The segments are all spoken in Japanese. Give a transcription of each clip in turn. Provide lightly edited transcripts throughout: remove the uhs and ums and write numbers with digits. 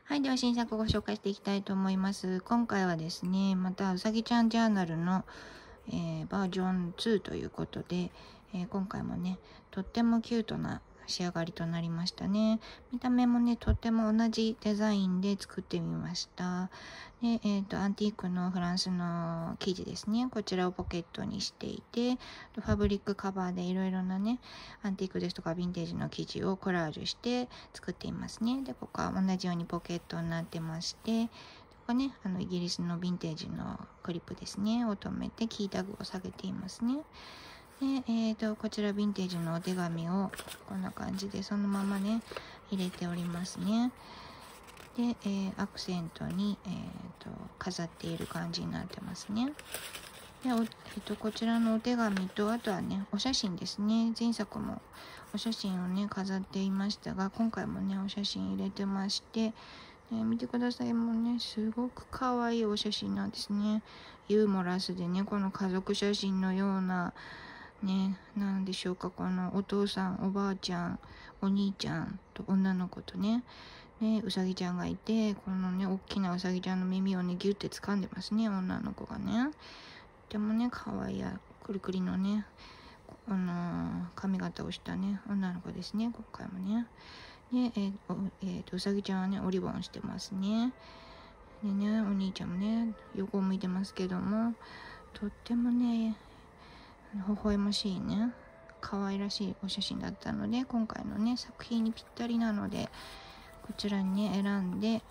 はい、では新作をご紹介していきたいと思います。今回はですね、またうさぎちゃんジャーナルの、バージョン2ということで、今回もね、とってもキュートな仕上がりとなりましたね。見た目もね、とっても同じデザインで作ってみました。で、アンティークのフランスの生地ですね。こちらをポケットにしていて、ファブリックカバーでいろいろなね、アンティークですとかヴィンテージの生地をコラージュして作っていますね。で、ここは同じようにポケットになってまして、ここね、イギリスのヴィンテージのクリップですね、を留めてキータグを下げていますね。で、こちらヴィンテージのお手紙をこんな感じでそのままね、入れておりますね。で、アクセントに、飾っている感じになってますね。で、こちらのお手紙と、あとはね、お写真ですね。前作もお写真をね、飾っていましたが、今回もね、お写真入れてまして、見てください。もうね、すごく可愛いお写真なんですね。ユーモラスでね、この家族写真のような、ね、なんでしょうか、このお父さん、おばあちゃん、お兄ちゃんと女の子とね、うさぎちゃんがいて、このね、大きなうさぎちゃんの耳をね、ギュッて掴んでますね、女の子がね。とてもね、可愛いくるくりのね、髪型をしたね、女の子ですね、今回もね。で、うさぎちゃんはね、おリボンしてますね。でね、お兄ちゃんもね、横を向いてますけども、とってもね、微笑ましいね、可愛らしいお写真だったので、今回のね、作品にぴったりなので、こちらにね、選んで、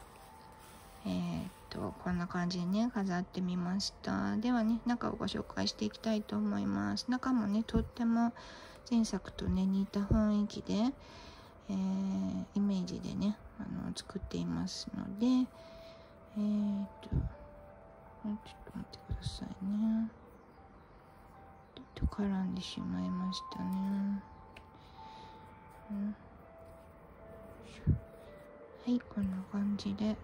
こんな感じでね、飾ってみました。ではね、中をご紹介していきたいと思います。中もね、とっても前作とね、似た雰囲気で、イメージでね、作っていますので、ちょっと待ってくださいね。ちょっと絡んでしまいましたね。はい、こんな感じで。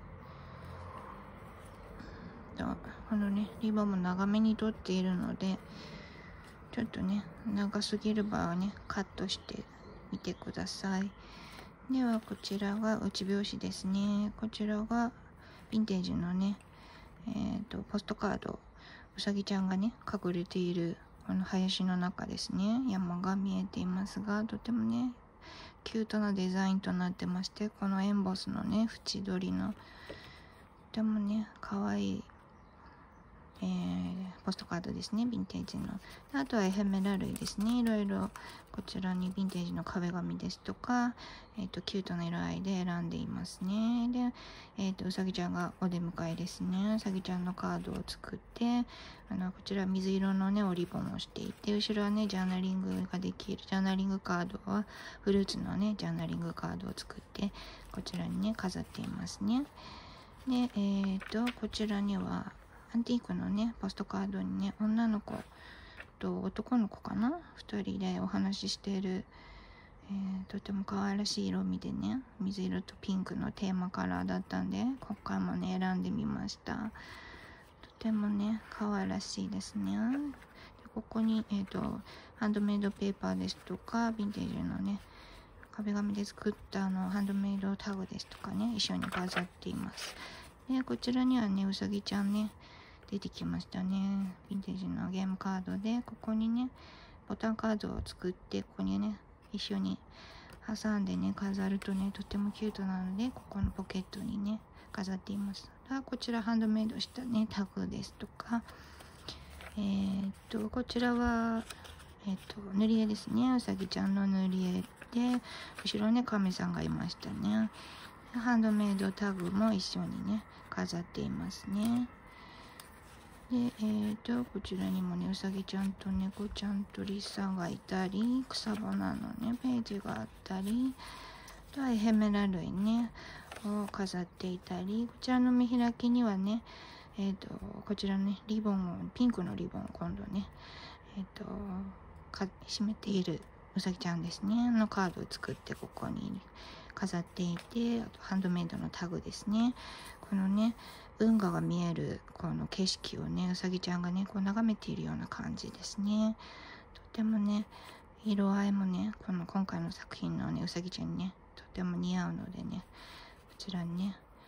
このね、リボンも長めに取っているので、ちょっとね、長すぎる場合はね、カットしてみてください。では、こちらが内表紙ですね。こちらがヴィンテージのね、ポストカード、うさぎちゃんがね、隠れているこの林の中ですね。山が見えていますが、とてもね、キュートなデザインとなってまして、このエンボスのね、縁取りの、とてもね、可愛いポストカードですね、ヴィンテージの。あとはエフェメラ類ですね。いろいろこちらにヴィンテージの壁紙ですとか、キュートな色合いで選んでいますね。で、うさぎちゃんがお出迎えですね。うさぎちゃんのカードを作って、こちら水色のね、おリボンをしていて、後ろはね、ジャーナリングができる、ジャーナリングカードは、フルーツのね、ジャーナリングカードを作って、こちらにね、飾っていますね。で、こちらには、アンティークのね、ポストカードにね、女の子と男の子かな、2人でお話ししている、とても可愛らしい色味でね、水色とピンクのテーマカラーだったんで、今回もね、選んでみました。とてもね、可愛らしいですね。でここに、ハンドメイドペーパーですとか、ヴィンテージのね、壁紙で作ったハンドメイドタグですとかね、一緒に飾っています。で、こちらにはね、うさぎちゃんね、出てきましたね。ヴィンテージのゲームカードで、ここにね、ボタンカードを作って、ここにね、一緒に挟んでね、飾るとね、とてもキュートなので、ここのポケットにね、飾っています。こちらハンドメイドしたね、タグですとか、こちらは、塗り絵ですね。うさぎちゃんの塗り絵で、後ろね、亀さんがいましたね。ハンドメイドタグも一緒にね、飾っていますね。で、こちらにもね、うさぎちゃんと猫ちゃんとリサがいたり、草花のね、ページがあったり、あとはエヘメラ類ね、を飾っていたり、こちらの見開きにはね、こちらのね、リボンを、ピンクのリボンを今度ね、締めているうさぎちゃんですね、のカードを作ってここに飾っていて、あとハンドメイドのタグですね。このね、運河が見えるこの景色をね、うさぎちゃんがね、こう眺めているような感じですね。とてもね、色合いもね、今回の作品のね、うさぎちゃんにね、とても似合うのでね、こちらにね、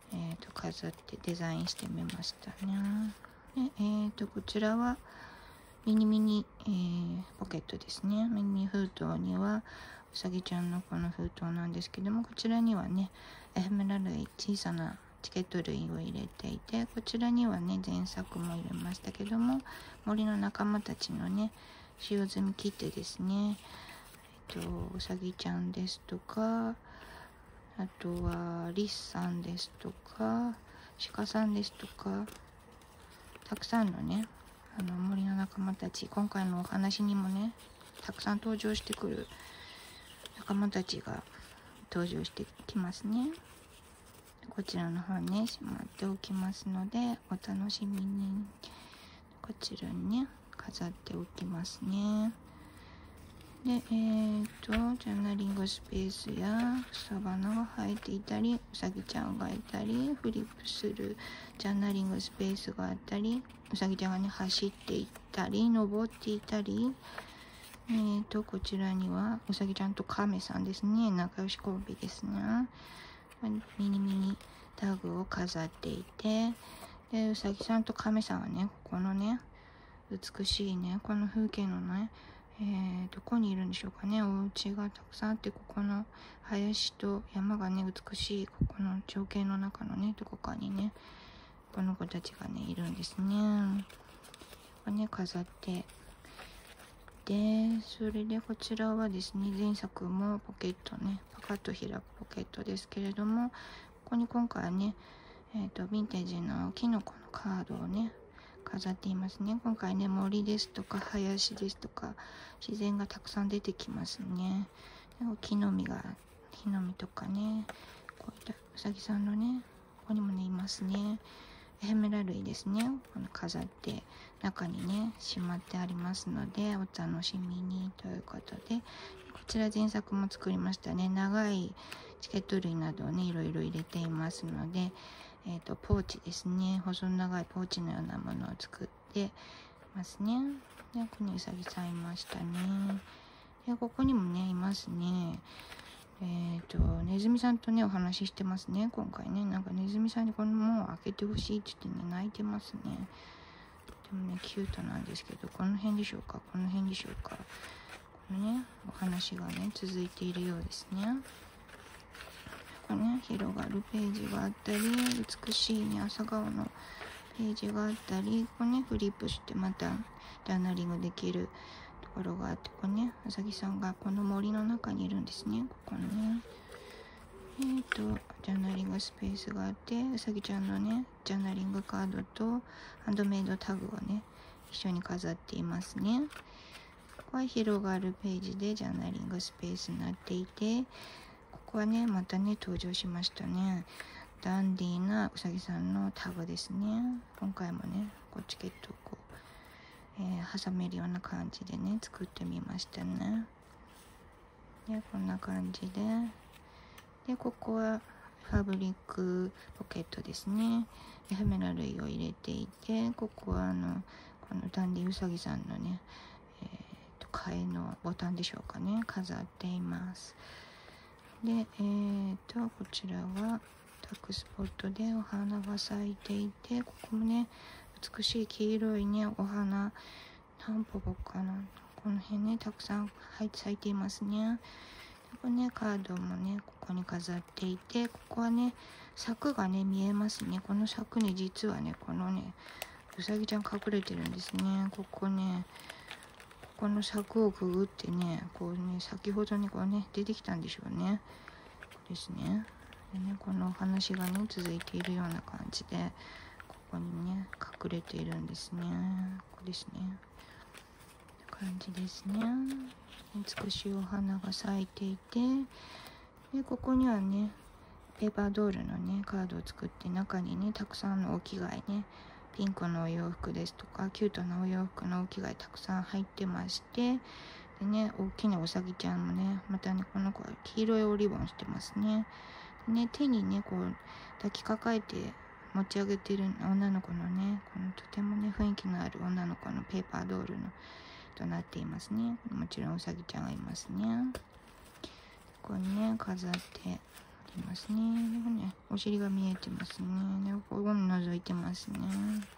飾ってデザインしてみましたね。で、こちらはミニ、ポケットですね。ミニ封筒にはうさぎちゃんのこの封筒なんですけども、こちらにはねエフェメラ類、小さなチケット類を入れていて、こちらにはね前作も入れましたけども、森の仲間たちのね使用済み切手ですね。うさぎちゃんですとか、あとはリスさんですとか、鹿さんですとか、たくさんのね森の仲間たち、今回のお話にもねたくさん登場してくる仲間たちが登場してきますね。こちらの方ねしまっておきますのでお楽しみに。こちらにね飾っておきますね。でジャーナリングスペースや草花が生えていたり、うさぎちゃんがいたり、フリップするジャーナリングスペースがあったり、うさぎちゃんがね走っていったり登っていたり、こちらにはうさぎちゃんとカメさんですね、仲良しコンビですね。ミニタグを飾っていて、でうさぎさんとカメさんはねここのね美しいねこの風景のねどこにいるんでしょうかね。お家がたくさんあって、ここの林と山がね美しいここの情景の中のねどこかにねこの子たちがねいるんですね。これね飾って、でそれでこちらはですね前作もポケットねパカッと開くポケットですけれども、ここに今回はねヴィンテージのキノコのカードをね飾っていますね。今回ね森ですとか林ですとか自然がたくさん出てきますね。木の実とかね、こういったうさぎさんのねここにもねいますね。エフェメラ類ですね。この飾って中にねしまってありますのでお楽しみにということで、こちら前作も作りましたね。長いチケット類などをねいろいろ入れていますので、ポーチですね、細長いポーチのようなものを作ってますね。でここにうさぎさんいましたね。でここにもねいますね。ネズミさんとねお話ししてますね今回ね。なんかネズミさんにこの門を開けてほしいって言ってね泣いてますね。でもねキュートなんですけど、この辺でしょうか、この辺でしょうか。このねお話がね続いているようですね。これね広がるページがあったり、美しいね朝顔のページがあったり、これねフリップしてまたジャーナリングできるところがあって、これねうさぎさんがこの森の中にいるんですね。ここのねジャーナリングスペースがあって、うさぎちゃんのねジャーナリングカードとハンドメイドタグをね一緒に飾っていますね。ここは広がるページでジャーナリングスペースになっていて、ここはねまたね登場しましたね。ダンディーなうさぎさんのタグですね。今回もねこうチケットをこう、挟めるような感じでね作ってみましたね。でこんな感じでここはファブリックポケットですね。エフェメラ類を入れていて、ここはこのダンディウサギさんのね、替えのボタンでしょうかね、飾っています。で、こちらはタックスポットでお花が咲いていて、ここもね美しい黄色いねお花、タンポポかな、この辺ねたくさん咲いていますね。ここねカードもねここに飾っていて、ここはね柵がね見えますね。この柵に実はねこのねうさぎちゃん隠れてるんですね。ここの柵をくぐってねこうね先ほどねこうね出てきたんでしょうね。ですね。でねこのお話がね続いているような感じで、ここにね隠れているんですね。ここですね。感じですね。美しいお花が咲いていて、でここにはねペーパードールのねカードを作って、中にねたくさんのお着替えね、ピンクのお洋服ですとかキュートなお洋服のお着替えたくさん入ってまして、でね大きなうさぎちゃんもねまたねこの子は黄色いおリボンしてますね。でね手にねこう抱きかかえて持ち上げてる女の子のね、このとてもね雰囲気のある女の子のペーパードールのとなっていますね。もちろんうさぎちゃんがいますね。ここにね飾っていますね。でもね、お尻が見えてますね。で、ここに覗いてますね。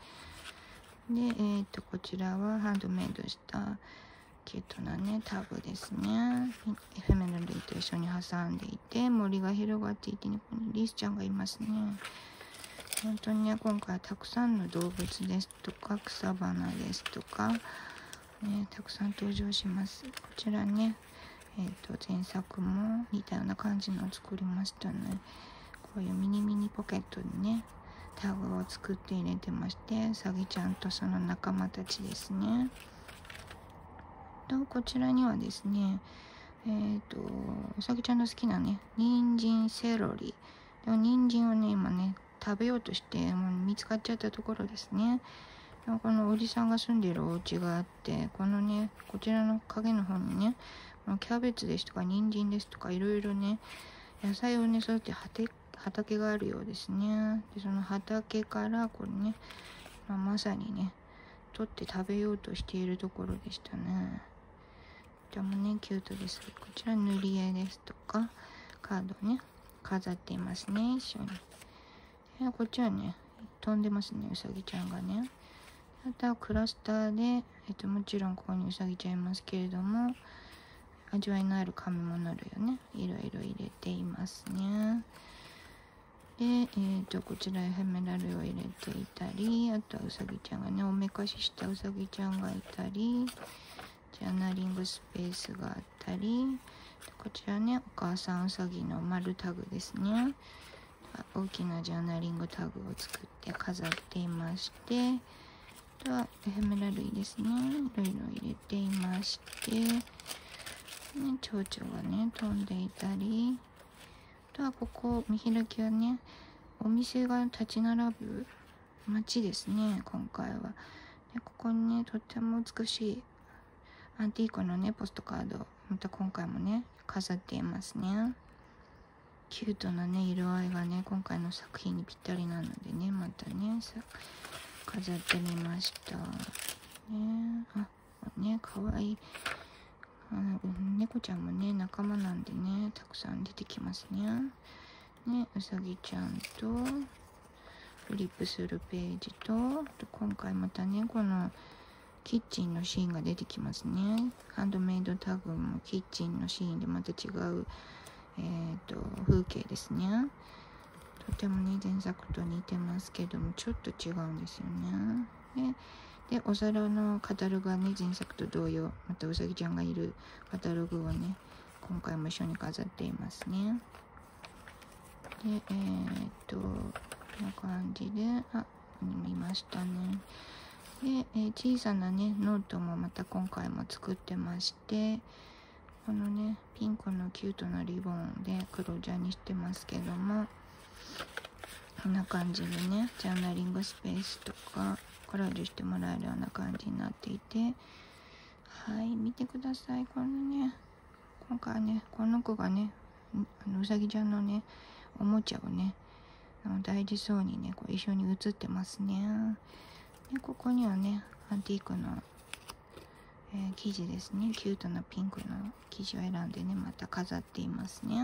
で、こちらはハンドメイドしたキュートなね、タグですね。エフェメラルと一緒に挟んでいて、森が広がっていてね、ここにリスちゃんがいますね。本当にね、今回はたくさんの動物ですとか、草花ですとか、ね、たくさん登場します。こちらね、前作も似たような感じのを作りましたね。こういうミニミニポケットにね、タグを作って入れてまして、うさぎちゃんとその仲間たちですね。と、こちらにはですね、うさぎちゃんの好きなね、人参、セロリ。でも人参をね、今ね、食べようとして、もう見つかっちゃったところですね。でもこのおじさんが住んでいるお家があって、このね、こちらの影の方にね、キャベツですとか人参ですとかいろいろね、野菜をね、育てて畑があるようですね。で、その畑からこれね、まさにね、取って食べようとしているところでしたね。こちらもね、キュートです。こちら塗り絵ですとか、カードをね、飾っていますね、一緒に。で、こっちはね、飛んでますね、うさぎちゃんがね。あとはクラスターで、もちろんここにうさぎちゃんいますけれども、味わいのある紙物類をね、いろいろ入れていますね。で、こちらエフェメラルを入れていたり、あとはうさぎちゃんがね、おめかししたうさぎちゃんがいたり、ジャーナリングスペースがあったり、こちらね、お母さんうさぎの丸タグですね。大きなジャーナリングタグを作って飾っていまして、あとはエフェメラ類ですね。いろいろ入れていまして、ね、蝶々がね、飛んでいたり、あとはここ、見開きはね、お店が立ち並ぶ街ですね、今回は。で、ここにね、とっても美しいアンティークのね、ポストカード、また今回もね、飾っていますね。キュートなね、色合いがね、今回の作品にぴったりなのでね、またね、飾ってみました。ね、ね、かわいい。猫ちゃんもね、仲間なんでね、たくさん出てきますね。ね、うさぎちゃんと、フリップするページと、今回またね、このキッチンのシーンが出てきますね。ハンドメイドタグもキッチンのシーンでまた違う、風景ですね。とてもね、前作と似てますけども、ちょっと違うんですよね。で、お皿のカタログはね、前作と同様、またうさぎちゃんがいるカタログをね、今回も一緒に飾っていますね。で、こんな感じで、見ましたね。で、小さなね、ノートもまた今回も作ってまして、このね、ピンクのキュートなリボンで黒ジャにしてますけども、こんな感じでね、ジャーナリングスペースとかコラージュしてもらえるような感じになっていて、はい、見てください。このね、今回はね、この子がね、うさぎちゃんのね、おもちゃをね、大事そうにね、こう一緒に写ってますね。で、ここにはね、アンティークの、生地ですね。キュートなピンクの生地を選んでね、また飾っていますね。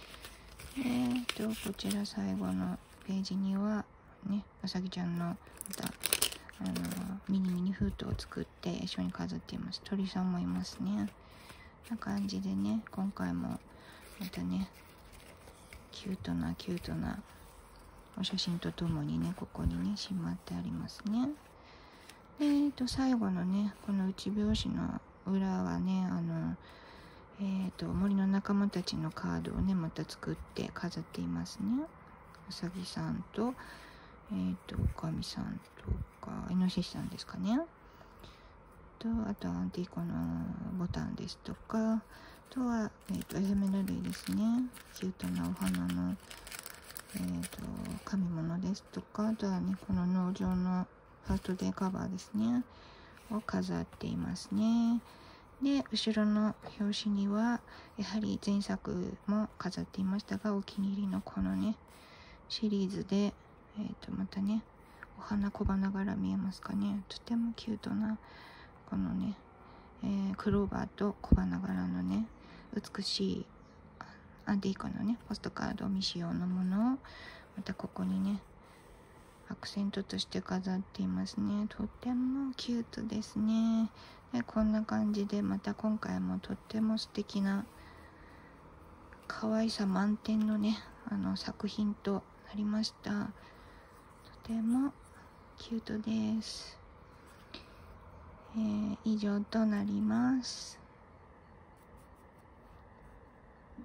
こちら最後のページには、ね、うさぎちゃんの、また、ミニミニ封筒を作って一緒に飾っています。鳥さんもいますね。こんな感じでね、今回も、またね、キュートなお写真とともにね、ここにね、しまってありますね。最後のね、この内表紙の裏はね、森の仲間たちのカードをね、また作って飾っていますね。うさぎさんと、おかみさんとか、イノシシさんですかね。あとアンティーコのボタンですとか、あとは、エフェメラ類ですね。キュートなお花の、紙物ですとか、あとはね、この農場のファーストデーカバーですね。を飾っていますね。で、後ろの表紙には、やはり前作も飾っていましたが、お気に入りのこのね、シリーズで、またね、お花小花柄見えますかね。とてもキュートな、このね、クローバーと小花柄のね、美しいディーコのねポストカード未使用のものをまたここにねアクセントとして飾っていますね。とってもキュートですね。でこんな感じでまた今回もとっても素敵な可愛さ満点のね作品となりました。とてもキュートです。以上となります。